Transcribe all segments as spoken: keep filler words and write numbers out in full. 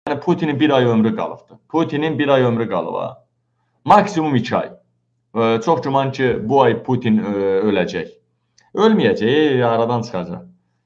Yəni Putinin bir ay ömrü qalıbdır. Putinin bir ay ömrü qalıb ha. Maksimum iki ay. Ee, çox güman ki, bu ay Putin e, öləcək. Ölməyəcək, aradan çıxacaq.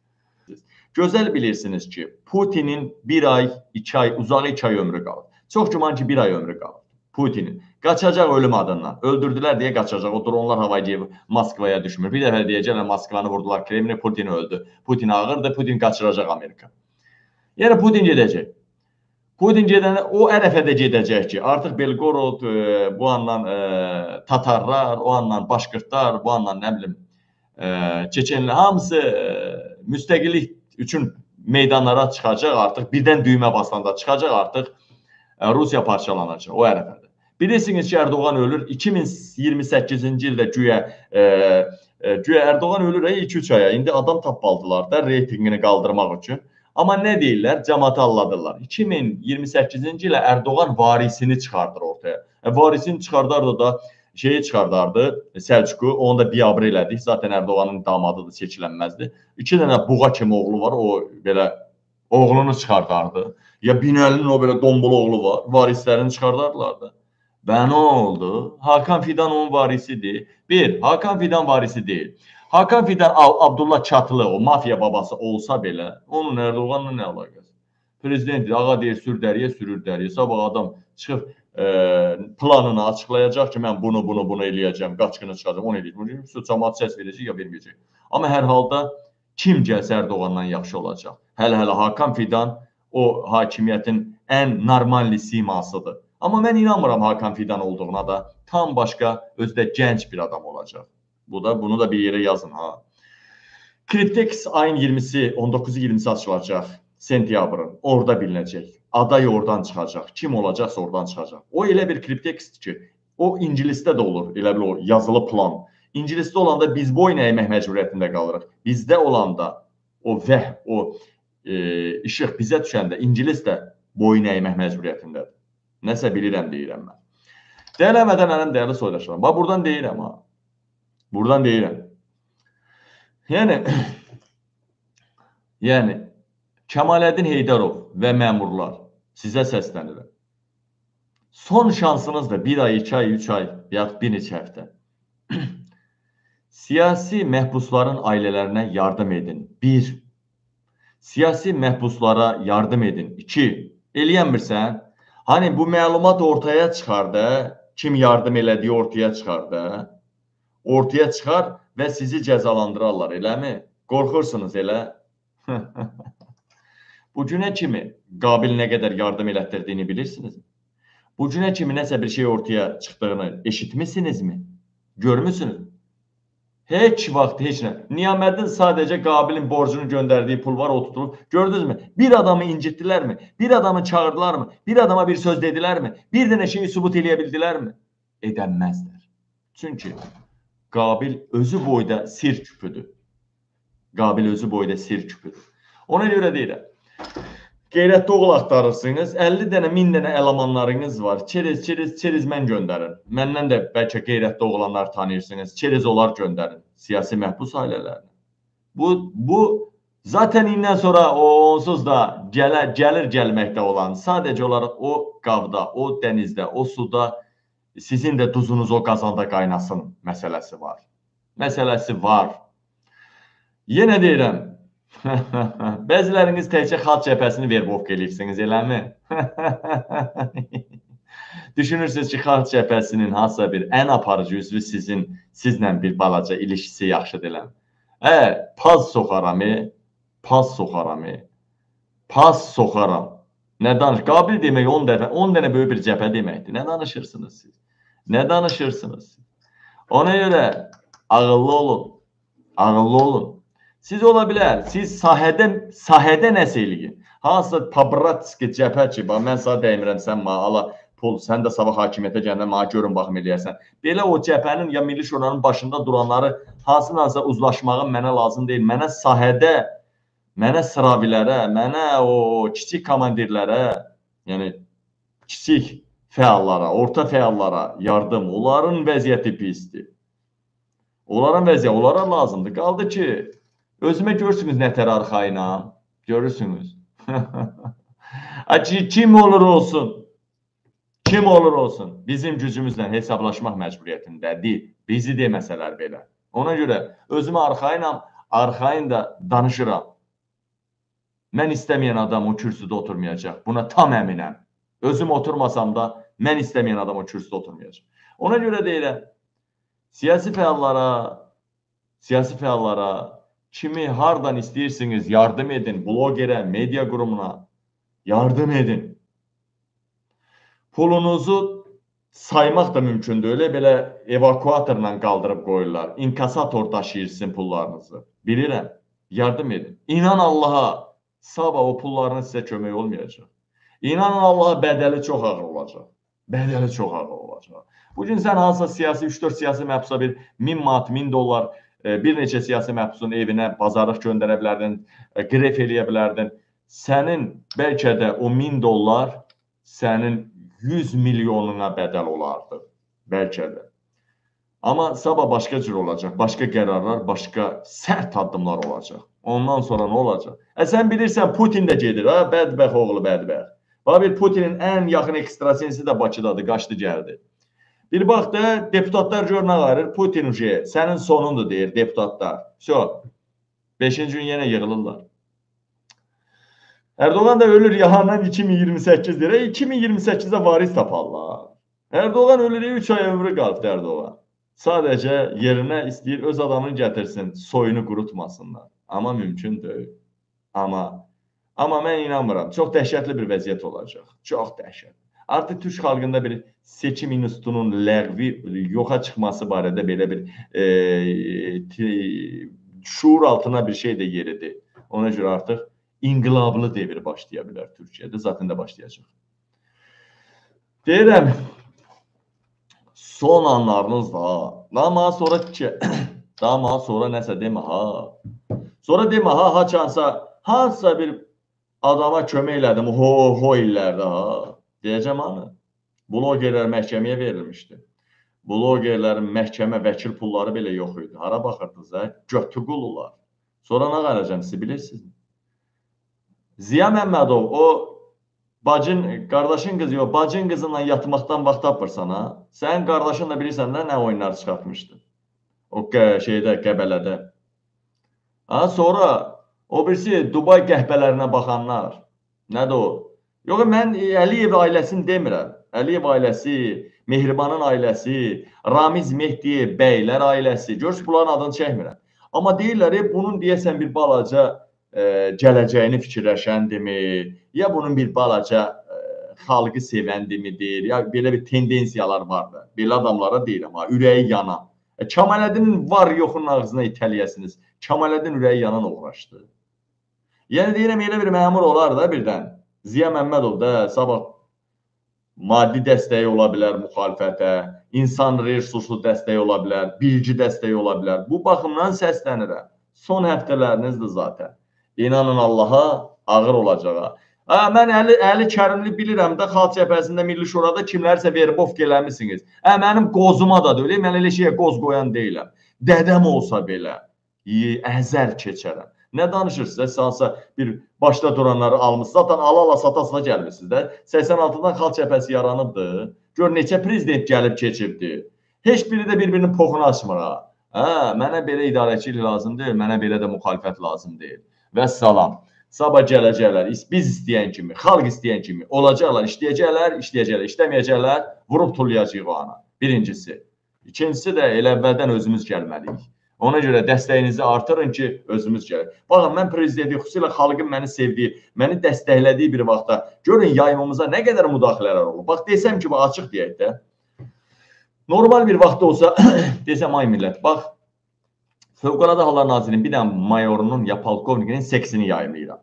Gözəl bilirsiniz ki, Putinin bir ay, iki ay, uzağı iki ay ömrü qalıb. Çox güman ki, bir ay ömrü qalıb. Putinin. Qaçacaq ölüm adından. Öldürdülər deyə qaçacaq. O dronlar havayı Moskvaya düşmür. Bir dəfə deyəcəklər, Moskvanı vurdular, Kremlin, Putin öldü. Putin ağırdır, Putin qaçıracaq Amerika. Yəni Putin gedəcək. Putin gedəndə o ərəfədə gedəcək ki, artıq Belgorod, e, bu andan e, Tatarlar, o andan Başqırtlar, bu andan nə bilim, e, Çeçenlər, hamısı e, müstəqillik üçün meydanlara çıxacaq artıq. Birdən düymə basanda çıxacaq artıq. E, Rusiya parçalanacaq o ərəfədə. Bilirsiniz ki, Erdoğan ölür. iki min iyirmi səkkizinci ildə güya e, e, güya Erdoğan ölür iki üç aya. İndi adam tapbaldılar da reytingini qaldırmaq üçün. Amma nə deyirlər? Cəmatı alladırlar. iki min iyirmi səkkizinci ilə Erdoğan varisini çıxardır ortaya. E, varisini çıxardardı da şeyi çıxardardı, Səlcuqu. Onu da biabr elədik. Zaten Erdoğanın damadıdır, seçilənməzdir. İki dənə buğa kimi oğlu var. O belə oğlunu çıxardardı. Ya Binəlinin o belə dombul oğlu var. Varislərini çıxardarlardı. Və nə oldu? Hakan Fidan onun varisidir. Bir, Hakan Fidan varisi deyil. Hakan Fidan Abdullah Çatlı, o mafya babası olsa belə, onun Erdoğanla nə əlaqəsi? Prezident ağa deyir, sür dəriyə, sürür dəriyə. Sabah adam çıxıb e, planını açıqlayacaq ki, mən bunu, bunu, bunu eləyəcəm, qaçqını çıxacaq, onu eləyəcəm. Cəmaat səs verəcək, ya verməyəcək. Amma hər halda kim gəlsə Erdoğandan yaxşı olacaq. Hələ-hələ Hakan Fidan o hakimiyyətin ən normal simasıdır. Amma mən inanmıram Hakan Fidan olduğuna da, tam başqa, özdə gənc bir adam olacaq. Bu da, bunu da bir yere yazın ha. Kriptex ayın iyirmisi, on dokuzu iyirmisi açılacaq. Sentyabrın. Orada bilinəcək. Aday oradan çıxacaq. Kim olacaqsa oradan çıxacaq. O elə bir Kriptexdir ki, o İngilisdə də olur. Elə bir o yazılı plan. İngilisdə olanda biz boyun əymək məcburiyyətində qalırıq. Bizdə olanda o vəh, o e, işıq bizə düşəndə İngilis də boyun əymək məcburiyyətindədir. Nəsə bilirəm, deyirəm mən. Dəyərləmədən mənim dəyərli soydaşlarım. Bax, buradan deyirəm ha. Buradan deyirəm. Yəni, yəni, Kəmaləddin Heydərov və məmurlar sizə səslənirəm. Son şansınızdır bir ay, iki ay, üç ay, yaxud bir neçə həftə. Siyasi məhbusların ailələrinə yardım edin. Bir, siyasi məhbuslara yardım edin. İki, eləyənmirsən? Hani bu məlumat ortaya çıxar da, kim yardım elədiyi ortaya çıxar da, ortaya çıxar və sizi cəzalandırarlar, eləmi? Qorxursunuz, elə? Bugünə kimi Qabil nə qədər yardım elətdirdiyini bilirsiniz mi? Bugünə kimi nəsə bir şey ortaya çıxdığını eşitmisinizmi? Görmüsünüz mü? Heç vaxt, heç nə. Niyaməddin sadəcə Qabilin borcunu göndərdiyi pul var, o tutulub. Gördünüzmü? Bir adamı incitdilərmi? Bir adamı çağırdılarmı? Bir adama bir söz dedilərmi? Bir dənə şeyi sübut eləyə bildilərmi? Edənməzlər. Çünki Qabil özü boyda sir küpüdür. Qabil özü boyda sir küpüdür. Ona görə deyirəm. Qeyrətli oğul axtarırsınız. əlli dənə, min dənə elemanlarınız var. Çerez, çerez, çerez mən göndərin. Məndən də bəlkə qeyrətli oğlanlar tanıyırsınız. Çerez onlar göndərin. Siyasi məhbus ailələrini. Bu, bu zaten indən sonra o onsuz da gələ, gəlir gəlməkdə olan, sadəcə olaraq o qavda, o dənizdə, o suda sizin də duzunuz o qazanda qaynasın məsələsi var. Məsələsi var. Yenə deyirəm, bəziləriniz təkcə xalq cəbhəsini verbovka eləyirsiniz, eləmi? Düşünürsünüz ki, xalq cəbhəsinin hansısa bir ən aparıcı üzvü sizin, sizlə bir balaca ilişkisi yaxşıdır, eləmi? Hə, paz soxaram, paz soxaram, paz soxaram. Nə danış? Qabil demək on dəfə, on dənə böyük bir cəbhə deməkdir. Nə danışırsınız siz? Nə danışırsınız siz? Ona görə ağıllı olun, ağıllı olun. Siz ola bilər, siz sahədə, sahədə nəsə eləyin. Hansısa Pabratski cəbhə ki, mən sana dəymirəm, sən mənə ala pul, sən də sabah hakimiyyətə gələndə mənə görün, baxım eləyərsən. Belə o cəbhənin ya Milli Şuranın başında duranları hansılarsa uzlaşmağın mənə lazım deyil. Mənə sahədə, mənə sıravilərə, mənə o kiçik komandirlərə, yəni kiçik fəallara, orta fəallara yardım, onların vəziyyəti pisdir. Onların vəziyyəti, onlara lazımdır. Qaldı ki, özümə görürsünüz nətər arxayına, görürsünüz. Acı kim olur olsun, kim olur olsun bizim gücümüzlə hesablaşmaq məcburiyyətində deyil. Bizi deməsələr belə. Ona görə özümü arxayınam, arxayın da danışıram. Mən istəməyən adam o kürsüdə oturmayacaq. Buna tam əminəm. Özüm oturmasam da mən istəməyən adam o kürsüdə oturmayacaq. Ona görə deyirəm, siyasi fəallara, siyasi fəallara kimi hardan istəyirsiniz yardım edin. Blogerə, media qurumuna yardım edin. Pulunuzu saymaq da mümkündür. Öyle belə evakuatorla qaldırıb qoyurlar. İnkasator daşıyırsın pullarınızı. Bilirəm, yardım edin. İnan Allaha, sabah o pullarına sizə kömək olmayacaq. İnanın Allaha bədəli çox ağır olacaq. Bədəli çox ağır olacaq. Bugün sən hansısa siyasi, üç dörd siyasi məhbusa bir min manat, min dollar, bir neçə siyasi məhbusun evinə bazarlıq göndərə bilərdin, qref eləyə bilərdin. Sənin bəlkə də o min dollar sənin yüz milyonuna bədəl olardı. Bəlkə də. Amma sabah başqa cür olacaq. Başqa qərarlar, başqa sərt addımlar olacaq. Ondan sonra nə olacaq? E sən bilirsən Putin də gedir. Ha, bədbəx oğlu bədbəx. Bax bir Putinin ən yaxın ekstrasensi də Bakıdadır, qaçdı gəldi. Bir bax da deputatlar gör nə qarır? Putin uje, sənin sonundur deyir deputatlar. Vəsə, beşinci gün yenə yığılırlar. Erdoğan da ölür yalandan iki min iyirmi səkkiz lira. iki min iyirmi səkkizdə varis taparlar. Erdoğan ölür, üç ay ömrü qaldı Erdoğan. Sadəcə yerinə istəyir öz adamını gətirsin, soyunu qurutmasınlar. Amma mümkün deyil. Amma, amma mən inanmıram. Çox dəhşətli bir vəziyyət olacaq. Çox dəhşətli. Artıq Türk xalqında bir seçim institutunun ləğvi, yoxa çıxması barədə belə bir e, şuur altına bir şey də yeridir. Ona görə artıq inqilablı devir başlaya bilər Türkiyədə. Zaten də başlayacaq. Deyirəm, son anlarınız da, daha sonra ki, daha sonra nəsə demə ha. Sonra demə ha, haçansa, hansısa bir adama kömək elədim, ho, ho illərdə ha. Deyəcəm hanı? Blogerlər məhkəməyə verilmişdi. Blogerlərin məhkəmə vəkil pulları belə yox idi. Hara baxırdınız ha? Götü qulular. Sonra nə qaracam, siz bilirsiniz mi? Ziya Məmmədov, o bacın, qardaşın qızı yox, bacın qızınla yatmaqdan vaxt tapırsan ha. Sən qardaşın da bilirsən də nə oyunlar çıxartmışdı. O şeydə, Qəbələdə. Ha, sonra o birisi Dubay qəhbələrinə baxanlar. Nədir o? Yox, mən Əliyev ailəsini demirəm. Əliyev ailəsi, Mehribanın ailəsi, Ramiz Mehdiyev bəylər ailəsi. Görürsün, bunların adını çəkmirəm. Amma deyirlər, bunun deyəsən bir balaca e, gələcəyini fikirləşəndimi, ya bunun bir balaca e, xalqı sevəndimidir, ya belə bir tendensiyalar vardır. Belə adamlara deyirəm, ha, ürəyi yanan. E, Kamaləddinin var yoxunun ağzına itəliyəsiniz. Kamaləddin ürəyi yanan uğraşdı. Yəni deyirəm, elə bir məmur olar da birdən. Ziya Məmmədov da sabah maddi dəstəyi ola bilər müxalifətə, insan resursu dəstəyi ola bilər, bilgi dəstəyi ola bilər. Bu baxımdan səslənirəm. Son həftələrinizdir zaten. İnanın Allaha ağır olacağa. Ha, mən Əli, Əli Kərimli bilirəm də Xalq Cəbhəsində Milli Şurada kimlərsə verbovk eləmişsiniz. Hə, mənim qozuma da deyil, mən elə şeyə qoz qoyan deyiləm. Dədəm olsa belə, əzər keçərəm. Nə danışırsınız? Sansa bir başda duranları almışsınız. Zaten ala-ala sata-sata gəlmişsiniz də. səksən altıdan Xalq Cəbhəsi yaranıbdır. Gör, neçə prezident gəlib keçibdi. Heç biri də bir-birinin poxunu açmır ha. Hə, mənə belə idarəçilik lazım deyil, mənə belə də müxalifət lazım deyil. Və salam. Sabah gələcəklər, biz istəyən kimi, xalq istəyən kimi olacaqlar, işləyəcəklər, işləyəcəklər, işləməyəcəklər, vurub tullayacaq o ana. Birincisi. İkincisi də elə əvvəldən özümüz gəlməliyik. Ona görə dəstəyinizi artırın ki, özümüz gələk. Baxın, mən prezidenti, xüsusilə xalqın məni sevdiyi, məni dəstəklədiyi bir vaxtda görün yayımımıza nə qədər müdaxilələr olur. Bax, desəm ki, açıq deyək də. Normal bir vaxtda olsa, desəm, ay millət, bax, Fövqəladə Hallar Nazirinin bir dənə mayorunun ya polkovnikinin seksini yayımlayıram.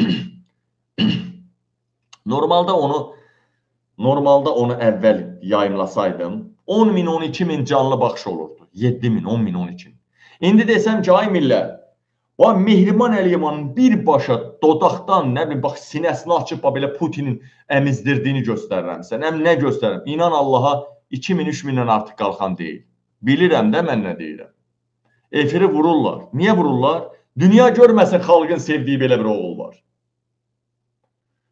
Normalda onu, normalda onu əvvəl yayımlasaydım, on min, on iki min canlı baxış olurdu. yeddi min, on min, on iki min. İndi desəm ki, ay millət, o Mehriban Əliyevanın birbaşa dodaqdan, nə bilim, bax, sinəsini açıb, belə Putinin əmizdirdiyini göstərirəm. Sən həm nə göstərirəm? İnan Allaha, iki min, üç mindən artıq qalxan deyil. Bilirəm də mən nə deyirəm. Efiri vururlar. Niyə vururlar? Dünya görməsin xalqın sevdiyi belə bir oğul var.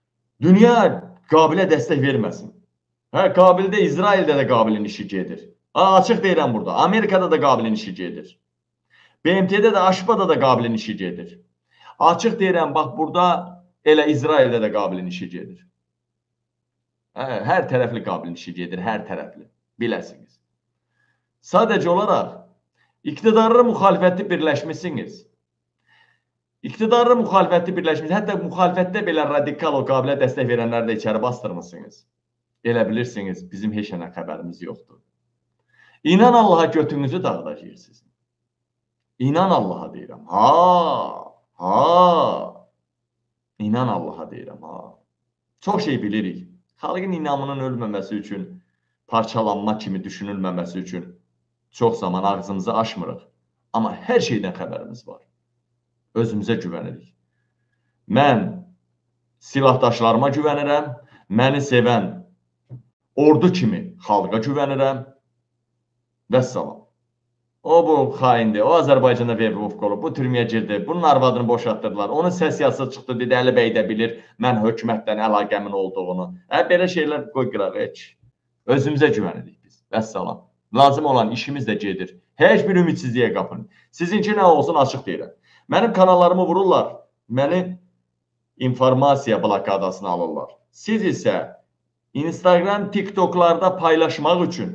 Dünya Qabilə dəstək verməsin. Hə, Qabildə, İsraildə də Qabilin işi gedir. Ha, açıq deyirəm burada. Amerikada da Qabilin işi gedir. B M T'də də, Aşbada da Qabilin işi gedir. Açıq deyirəm, bax burada elə İsraildə də Qabilin işi gedir. Hə, hər tərəfli Qabilin işi gedir, hər tərəfli. Biləsiniz. Sadəcə olaraq iqtidarlı müxalifətli birləşmişsiniz. İqtidarlı müxalifətli birləşmişsiniz. Hətta müxalifətdə belə radikal o Qabilə dəstək verənləri də içəri bastırmışsınız. Elə bilirsiniz, bizim heç nə xəbərimiz yoxdur. İnan Allaha götünüzü dağıdacaqsınız. İnan Allaha deyirəm. Ha, ha. İnan Allaha deyirəm, ha. Çox şey bilirik. Xalqın inamının ölməməsi üçün, parçalanma kimi düşünülməməsi üçün çox zaman ağzımızı açmırıq. Amma hər şeydən xəbərimiz var. Özümüzə güvənirik. Mən silahdaşlarıma güvənirəm. Məni sevən ordu kimi xalqa güvənirəm. Vəssalam. O bu xaindir, o Azərbaycanda vervovk olub, bu türməyə girdi, bunun arvadını boşaltdırdılar. Onun səsiyyası çıxdı, dedi, Əli bəy də bilir, mən hökumətdən əlaqəmin olduğunu. Hə, belə şeylər qoy qıraq, heç. Özümüzə güvənirik biz. Vəssalam. Lazım olan işimiz də gedir. Heç bir ümidsizliyə qapın. Sizinki nə olsun, açıq deyirəm. Mənim kanallarımı vururlar, məni informasiya blokadasına alırlar. Siz isə Instagram, TikToklarda paylaşmaq üçün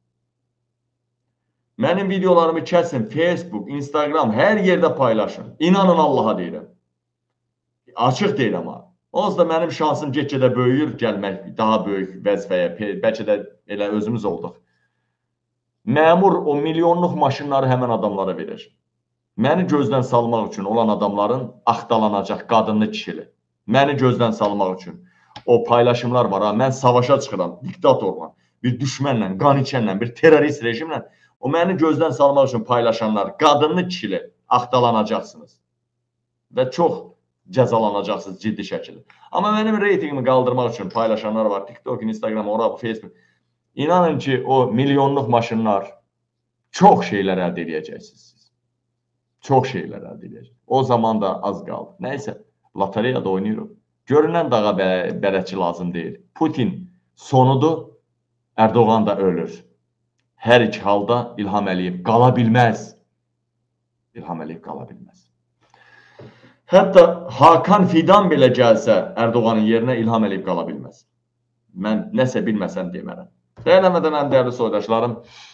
mənim videolarımı kəsin, Facebook, Instagram, hər yerdə paylaşın. İnanın Allaha deyirəm. Açıq deyirəm ha. Onsuz da mənim şansım get-gedə böyüyür, gəlmək daha böyük vəzifəyə, bəlkə də elə özümüz olduq. Məmur o milyonluq maşınları həmən adamlara verir. Məni gözdən salmaq üçün olan adamların axtalanacaq qadınlı kişili. Məni gözdən salmaq üçün. O paylaşımlar var ha, mən savaşa çıxıram, diktatorla, bir düşmənlə, qan içənlə, bir terörist rejimlə. O məni gözdən salmaq üçün paylaşanlar, qadınlı kişili axtalanacaqsınız. Və çox cəzalanacaqsınız ciddi şəkildə. Amma mənim reytingimi qaldırmaq üçün paylaşanlar var. TikTok, Instagram, ora, bu, Facebook. İnanın ki, o milyonluq maşınlar çox şeylər əldə edəcəksiniz. Çox şeylər əldə edəcək. O zaman da az qaldı. Nəysə, lotereyada oynayırıq. Görünən dağa bərəçi lazım deyil. Putin sonudur, Erdoğan da ölür. Hər iki halda İlham Əliyev qala bilməz. İlham Əliyev qala bilməz. Hətta Hakan Fidan belə gəlsə, Erdoğanın yerinə İlham Əliyev qala bilməz. Mən nəsə bilməsəm demərəm. Dəyərlənmədən ən dəyərli soydaşlarım,